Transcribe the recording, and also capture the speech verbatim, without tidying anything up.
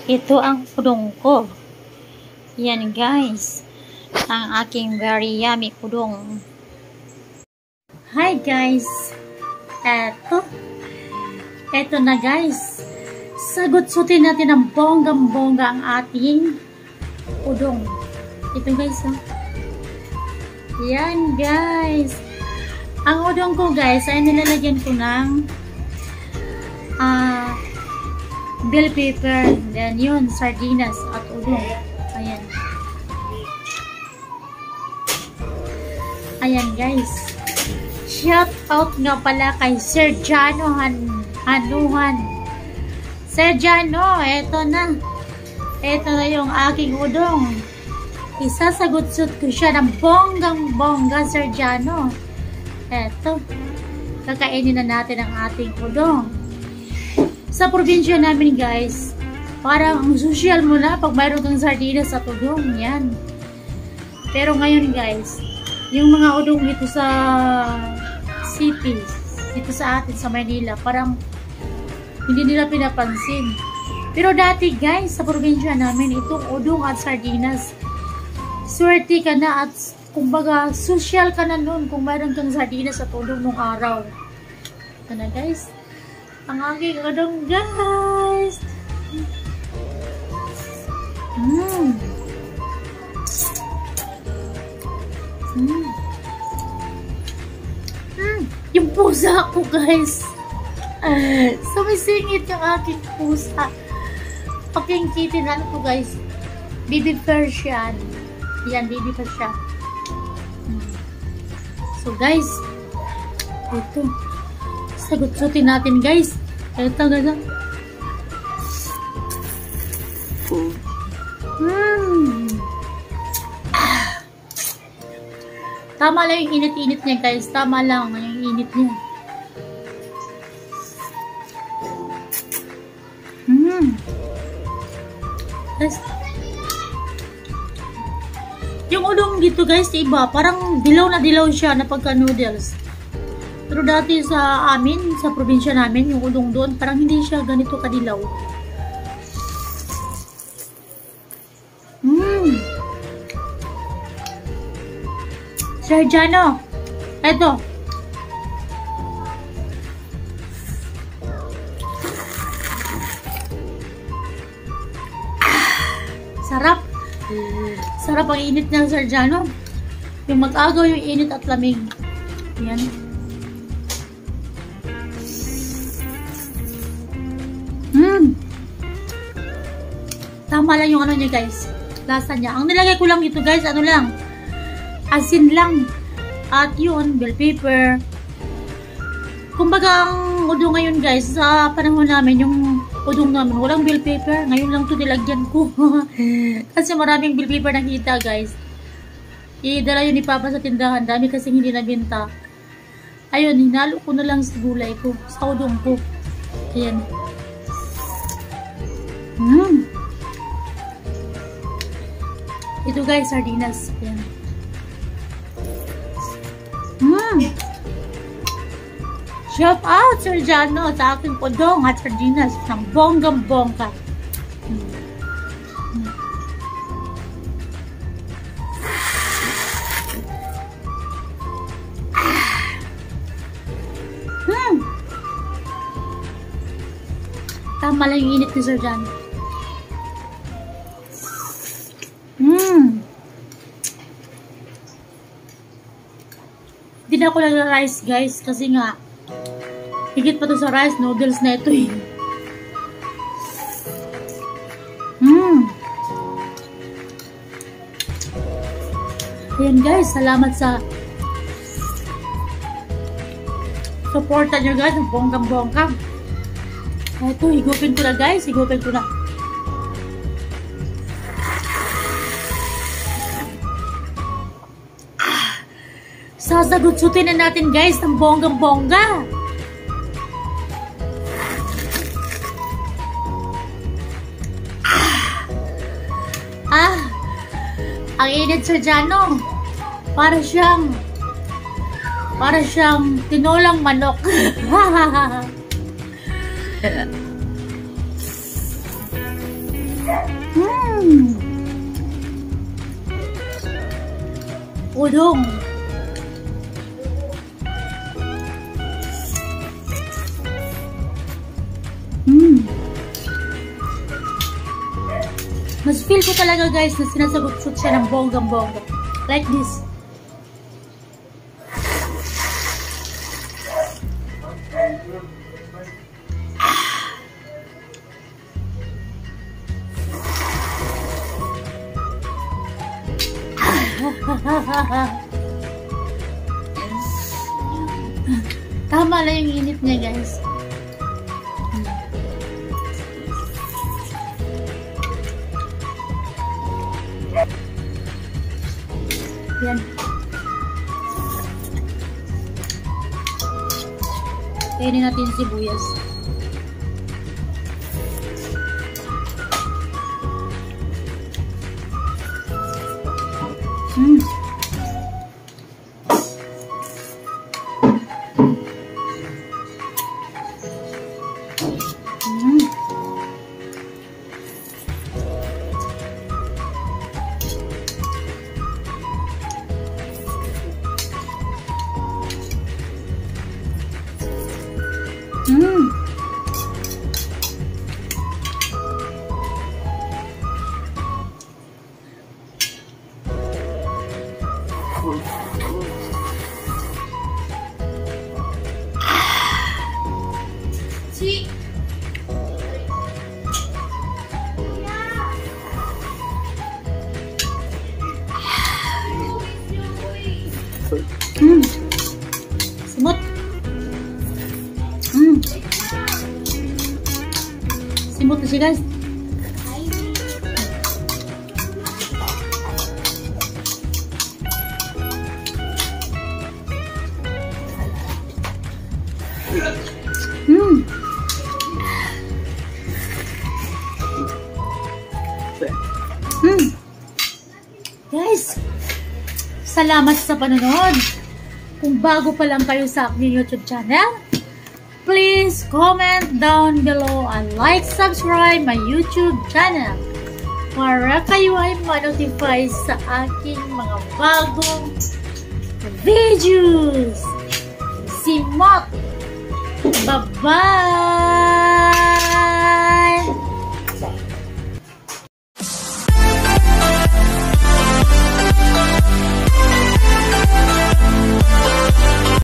Ito ang udong ko. Yan guys. Ang aking very yummy udong. Hi guys. Eto. Eto na guys. Sagot-sutin natin ang bonggang-bongga ang ating udong. Ito guys. Oh. Yan guys. Ang udong ko guys ay nilalagyan ko ng ah uh, bell pepper, then yun, sardinas at udong. Ayan. Ayan guys. Shout out nga pala kay Sir Jano Han Hanuhan. Sir Jano, eto na. Eto na yung aking udong. Isasagot-sut ko siya ng bonggang-bongga, Sir Jano. Eto. Kakainin na natin ang ating udong. Sa probinsya namin guys, parang ang social mo na pag mayroon kang sardinas at udong, yan. Pero ngayon guys, yung mga udong dito sa city, dito sa atin sa Manila, parang hindi nila pinapansin. Pero dati guys, sa probinsya namin, itong udong at sardinas, swerte ka na at kumbaga social ka na nun kung mayroon kang sardinas at udong nung araw. Ito na guys. Ang aking udong guys. Mmm. Mmm. Mmm. Yung pusa ko guys. Uh, sumisingit yung aking pusa. Pakingkitin ano ko guys. Baby Persian. Yan, baby Persian. Mm. So guys. Ito. Sagot-sutin natin guys. Ito gano'n. Hmm. Ah. Tama lang yung init-init niya guys. Tama lang yung init niya. Hmm. Guys. Yung udong dito guys, iba. Parang dilaw na dilaw siya na pagka noodles. Pero dati sa amin, sa probinsya namin, yung udong doon, parang hindi siya ganito kadilaw. Mmm. Sir Jano, eto. Ah, sarap. Sarap ang init ng Sir Jano. Yung mag-agaw yung init at lamig. Yan. Hmm. Tama lang yung ano niya guys. Lasa niya. Ang nilagay ko lang dito guys, ano lang. Asin lang. At yun, bell pepper. Kumbaga ang udong ngayon guys, sa panahon namin, yung udong namin, walang bell pepper. Ngayon lang ito nilagyan ko. Kasi maraming bell pepper nakita guys. Idala yun ni Papa sa tindahan. Dami kasi hindi nabenta. Ayun, hinalo ko na lang sa gulay ko. Sa udong ko. Ayan. Hmm. Ito guys, sardinas. Yan. Hmm. Shout out Sir Jano sa aking udong at sardinas ng bonggang-bongga. Hmm. Hmm. Tama lang yung init ni Sir Jano. Mmm. Hindi na ako nag-rice guys kasi nga higit pa to sa rice noodles na ito eh. Mmm. Ayan guys, salamat sa supportan nyo guys ng bonggang-bongga. Ito, higupin ko na guys, higupin ko na. Sasagot-sutin na natin guys ng bonggang-bongga. Ah, ah, ang init Sir Jano. Para siyang para siyang tinolang manok. Hmm. Udong. Hmm. Mas feel ko talaga guys na sinasagot-sut siya ng bonggang-bongga. Like this. Tama lang yung init niya guys. Yan. Kainin natin yung sibuyas. Mm. Mm. Mm. Si. Mm. Simot. Mm. Simot na siya guys. Mm. Mm. Guys, salamat sa panonood. Kung bago pa lang kayo sa aking YouTube channel, please comment down below and like, subscribe my YouTube channel para kayo ay ma-notify sa aking mga bagong videos. Simot! Bye-bye!